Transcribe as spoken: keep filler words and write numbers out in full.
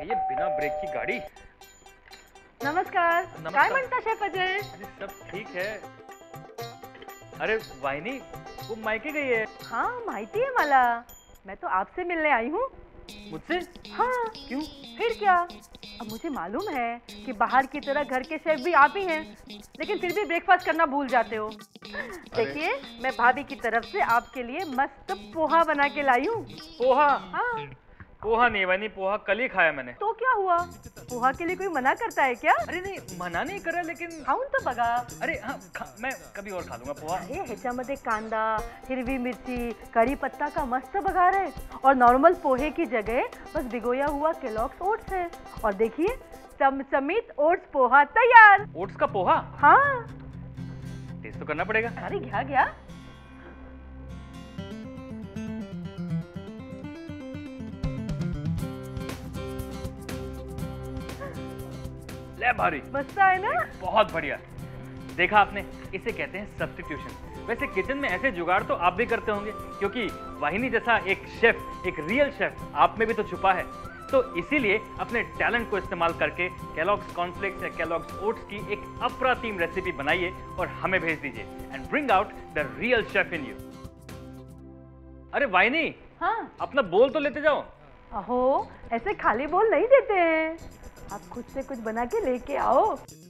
ये बिना ब्रेक की गाड़ी। नमस्कार, काय म्हणता शेफ अजय? अरे सब ठीक है। अरे वाहिनी, वो मायके गई है। हाँ माहिती है मला, मैं तो आपसे मिलने आई हूँ। मुझसे? हाँ। क्यों? फिर क्या, अब मुझे मालूम है कि बाहर की तरह घर के शेफ भी आप ही हैं, लेकिन फिर भी ब्रेकफास्ट करना भूल जाते हो। देखिए, मैं भाभी की तरफ से आपके लिए मस्त पोहा बना के लाई हूँ। पोहा? हाँ। पोहा नहीं वाहिनी, पोहा कल ही खाया मैंने। तो क्या हुआ, पोहा के लिए कोई मना करता है क्या? अरे नहीं, मना नहीं करा, लेकिन खाऊन तो बघा। अरे हाँ, मैं कभी और खा लूंगा पोहा। अरे ह्याच्यामध्ये कांदा, हिरवी मिर्ची, कड़ी पत्ता का मस्त बघार है और नॉर्मल पोहे की जगह बस भिगोया हुआ केलॉग्स ओट्स है। और देखिए, चमचमीत ओट्स पोहा तैयार। ओट्स का पोहा? हाँ। टेस्ट तो करना पड़ेगा। अरे घ्या घ्या। ले भारी, मस्त है ना? बहुत बढ़िया। देखा आपने, इसे कहते हैं सब्स्टिट्यूशन। वैसे किचन में ऐसे जुगाड़ तो आप भी करते होंगे, क्योंकि वाहिनी जैसा एक शेफ, एक रियल शेफ आप में भी तो छुपा है। तो इसीलिए अपने टैलेंट को इस्तेमाल करके केलॉग्स कॉर्नफ्लेक्स या केलॉग्स ओट्स की एक अप्रतिम रेसिपी बनाइए और हमें भेज दीजिए and bring out the real chef in you. अरे वाहिनी, हाँ अपना बोल तो लेते जाओ। अहो, ऐसे खाली बोल नहीं देते हैं, आप खुद से कुछ बना के लेके आओ।